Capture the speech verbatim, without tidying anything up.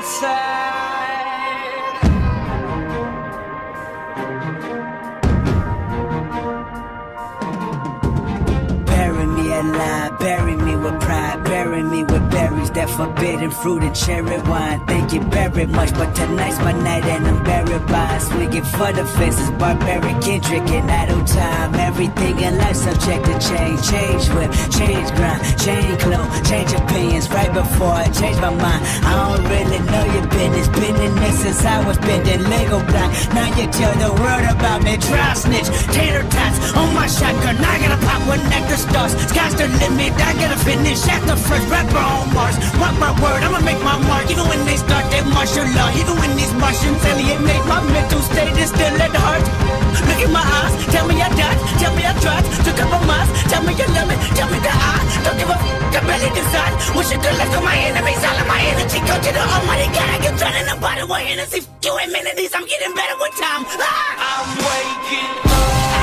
outside. Bury me alive, bury me with pride, bury me with berries, that forbidden fruit and cherry wine. Thank you very much, but tonight's my night and I'm buried by swinging for the fences, barbaric Kendrick and idle time. Everything in life subject to change, change whip, change grind, change clothes, change opinions. Right before I change my mind, I don't really know your business. Been in this since I was bending Lego block. Now you tell the world about me. Dry snitch, tater tots on my shotgun. I gotta pop one nectar stars. Sky's the limit, I gotta finish at the first rapper on Mars. Mark my word, I'ma make my mark. Even when they start their martial law, even when these Martians alienate my mental state is still at the heart. Look in my eyes, tell me I died, tell me I tried, took up my mind, tell me you love me, tell me that I don't give a f***, I barely decide. Wish you could let go my enemies, all of my energy go to the almighty God. I get drowned in the bottle of Hennessy, f*** you amenities, I'm getting better with time. Ah! I'm waking up.